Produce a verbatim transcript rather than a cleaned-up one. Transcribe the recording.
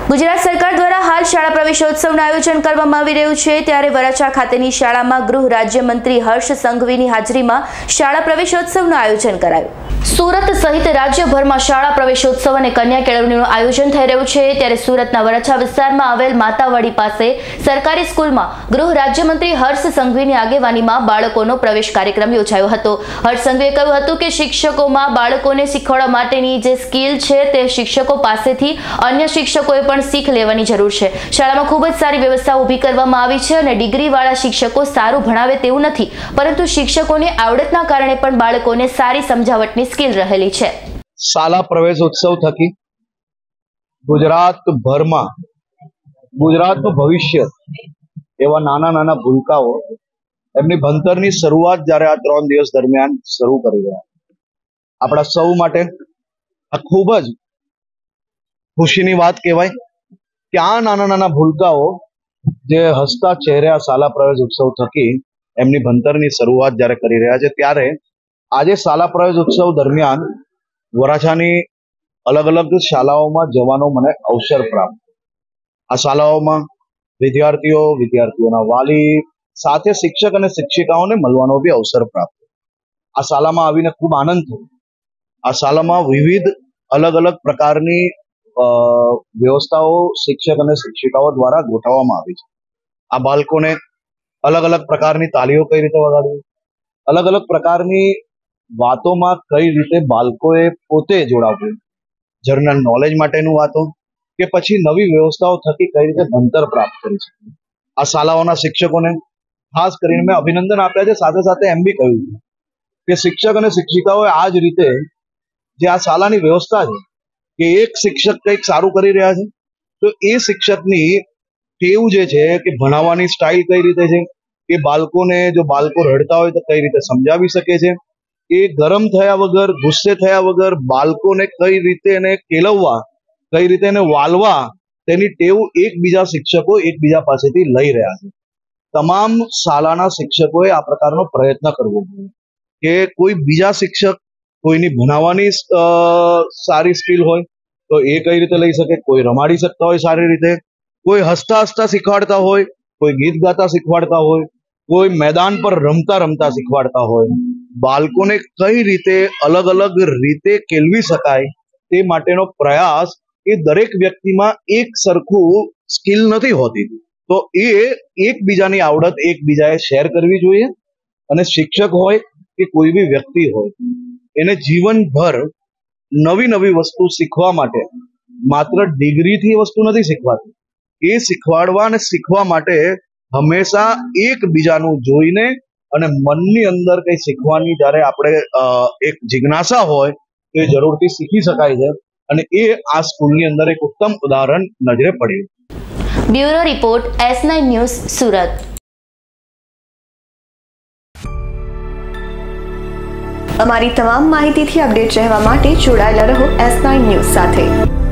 ગુજરાત સરકાર દ્વારા હાલ શાળા પ્રવેશોત્સવનું આયોજન કરવામાં આવી રહ્યું છે, ત્યારે વરાછા ખાતેની શાળામાં ગૃહ રાજ્યમંત્રી હર્ષ સંઘવીની હાજરીમાં શાળા પ્રવેશોત્સવનું આયોજન કરાયું। સુરત સહિત રાજ્યભરમાં શાળા પ્રવેશોત્સવ અને કન્યા કેળવણીનું આયોજન થઈ રહ્યું છે, ત્યારે સુરતના વરાછા વિસ્તારમાં આવેલ માતાવાડી પાસે સરકારી સ્કૂલમાં ગૃહ રાજ્યમંત્રી હર્ષ સંઘવીની આગેવાનીમાં બાળકોનો પ્રવેશ કાર્યક્રમ યોજાયો હતો। હર્ષ સંઘવીએ કહ્યું હતું કે શિક્ષકોમાં બાળકોને શીખવાડવા માટેની જે સ્કિલ છે તે શિક્ષકો પાસેથી અન્ય શિક્ષકોએ પણ શીખ લેવાની જરૂર છે। શાળામાં ખૂબ જ સારી વ્યવસ્થા ઊભી કરવામાં આવી છે અને ડિગ્રીવાળા શિક્ષકો સારું ભણાવે તેવું નથી, પરંતુ શિક્ષકોની આવડતના કારણે પણ બાળકોને સારી સમજાવટની સ્કિલ રહેલી છે। શાળા પ્રવેશોત્સવ થકી ગુજરાતભરમાં ગુજરાતનું ભવિષ્ય એવા નાના નાના ભૂલકાઓ એમની ભણતરની શરૂઆત જ્યારે આ ત્રણ દિવસ દરમિયાન શરૂ કરી રહ્યા, આપણા સૌ માટે આ ખૂબ જ ખુશીની વાત કહેવાય કે આ નાના નાના ભૂલકાઓ જે હસતા ચહેરે આ શાળા પ્રવેશ ઉત્સવ થકી એમની ભણતરની શરૂઆત જ્યારે કરી રહ્યા છે, ત્યારે આજે શાળા પ્રવેશ ઉત્સવ દરમિયાન વરાછાની અલગ અલગ શાળાઓમાં જવાનો મને અવસર પ્રાપ્ત। આ શાળાઓમાં વિદ્યાર્થીઓ વિદ્યાર્થીઓના વાલી સાથે શિક્ષક અને શિક્ષિકાઓને મળવાનો બી અવસર પ્રાપ્ત। આ શાળામાં આવીને ખૂબ આનંદ થયો। આ શાળામાં વિવિધ અલગ અલગ પ્રકારની વ્યવસ્થાઓ શિક્ષક અને શિક્ષિકાઓ દ્વારા ગોઠવવામાં આવી છે। આ બાળકોને અલગ અલગ પ્રકારની તાલીઓ કઈ રીતે વગાડવી, અલગ અલગ પ્રકારની વાતોમાં કઈ રીતે બાળકોએ પોતે જોડાવવું, જનરલ નોલેજ માટેનું વાતો કે પછી નવી વ્યવસ્થાઓ થકી કઈ રીતે ભણતર પ્રાપ્ત કરી શકે। આ શાળાઓના શિક્ષકોને ખાસ કરીને મેં અભિનંદન આપ્યા છે। સાથે સાથે એમ બી કહ્યું કે શિક્ષક અને શિક્ષિકાઓએ આ જ રીતે જે આ શાળાની વ્યવસ્થા છે કે એક શિક્ષક કંઈક સારું કરી રહ્યા છે તો એ શિક્ષકની ટેવ જે છે કે ભણાવવાની સ્ટાઇલ કઈ રીતે છે, એ બાળકોને જો બાળકો રડતા હોય તો કઈ રીતે સમજાવી શકે છે, એ ગરમ થયા વગર ગુસ્સે થયા વગર બાળકોને કઈ રીતે એને કેળવવા, કઈ રીતે એને વાલવા, તેની ટેવ એકબીજા શિક્ષકો એકબીજા પાસેથી લઈ રહ્યા છે। તમામ શાળાના શિક્ષકોએ આ પ્રકારનો પ્રયત્ન કરવો જોઈએ કે કોઈ બીજા શિક્ષક કોઈની ભણાવવાની સારી સ્કિલ હોય તો એ કઈ રીતે લઈ શકે, કોઈ રમાડી શકતા હોય સારી રીતે, કોઈ હસતા હસતા શીખવાડતા હોય, કોઈ ગીત ગાતા શીખવાડતા હોય, કોઈ મેદાન પર રમતા રમતા શીખવાડતા હોય, બાળકોને કઈ રીતે અલગ અલગ રીતે કેળવી શકાય તે માટેનો પ્રયાસ એ દરેક વ્યક્તિમાં એક સરખું સ્કિલ નથી હોતી, તો એ એકબીજાની આવડત એકબીજાએ શેર કરવી જોઈએ। અને શિક્ષક હોય કે કોઈ બી વ્યક્તિ હોય એને જીવનભર નવી નવી વસ્તુ શીખવા માટે માત્ર ડિગ્રીથી વસ્તુ નથી શીખવાતી, એ શીખવાડવા અને શીખવા માટે હંમેશા એકબીજાનું જોઈને અને મનની અંદર કંઈ શીખવાની જ્યારે આપણે એક જિજ્ઞાસા હોય તો એ જરૂરથી શીખી શકાય છે અને એ આ સ્કૂલની અંદર એક ઉત્તમ ઉદાહરણ નજરે પડ્યું। Bureau report S nine news Surat. અમારી તમામ માહિતીથી અપડેટ રહેવા માટે જોડાયેલા રહો એસ નાઇન ન્યૂઝ સાથે।